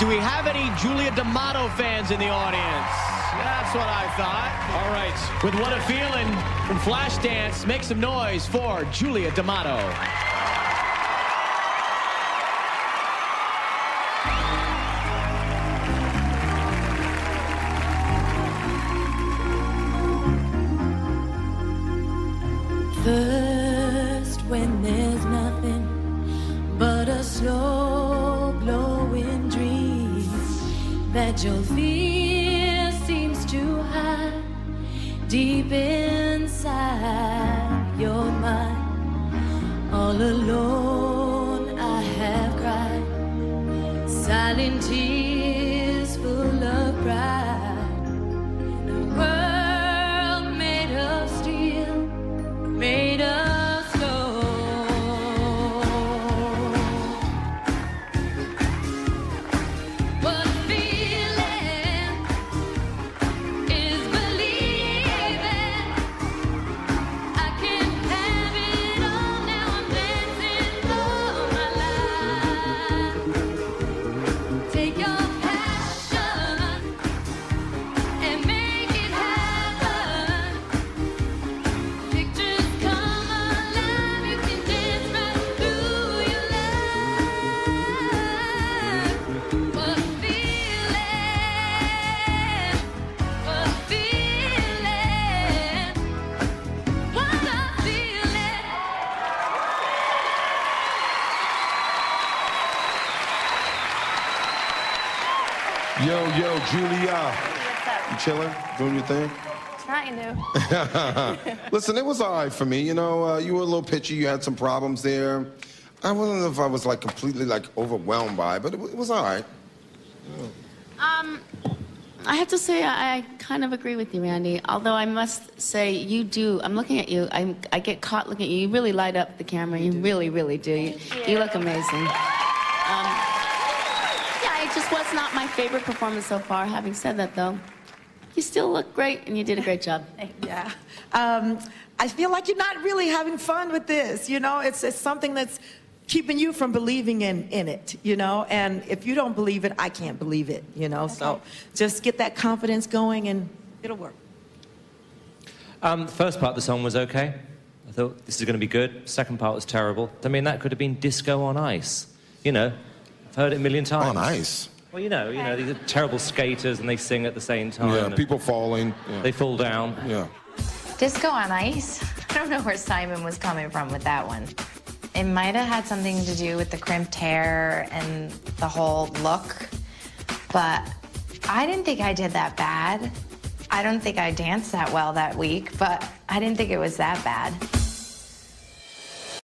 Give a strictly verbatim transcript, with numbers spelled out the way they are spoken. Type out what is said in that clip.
do we have any Julia D'Amato fans in the audience? That's what I thought. All right. With What a Feeling from Flashdance, make some noise for Julia D'Amato. First, when there's nothing but a slow glowing dream that your fear seems to hide deep inside your mind. All alone I have cried silent tears full of pride in a world made of steel, made of stone. What a feeling is believing I can have it all. Now I'm dancing for my life. Take your passion and make it happen. Pictures come alive, you can dance right through your life. What a feeling, what a feeling, what a feeling. Yo, yo, Julia. You chilling? Doing your thing? Trying to. Listen, it was all right for me. You know, uh, you were a little pitchy. You had some problems there. I wasn't know if I was, like, completely, like, overwhelmed by it, but it, it was all right. Um, I have to say I, I kind of agree with you, Randy. Although I must say you do. I'm looking at you. I I get caught looking at you. You really light up the camera. You really, really do. You, you look amazing. Um, yeah, it just was not my favorite performance so far. Having said that, though, you still look great, and you did a great job. Yeah. Um, I feel like you're not really having fun with this, you know? It's, it's something that's keeping you from believing in, in it, you know? And if you don't believe it, I can't believe it, you know? So just get that confidence going, and it'll work. Um, the first part of the song was okay. I thought, this is going to be good. Second part was terrible. I mean, that could have been Disco on Ice. You know, I've heard it a million times. On ice? Well, you know, you know, these are terrible skaters and they sing at the same time. Yeah, and people falling. Yeah. They fall down. Yeah. Disco on Ice? I don't know where Simon was coming from with that one. It might have had something to do with the crimped hair and the whole look, but I didn't think I did that bad. I don't think I danced that well that week, but I didn't think it was that bad.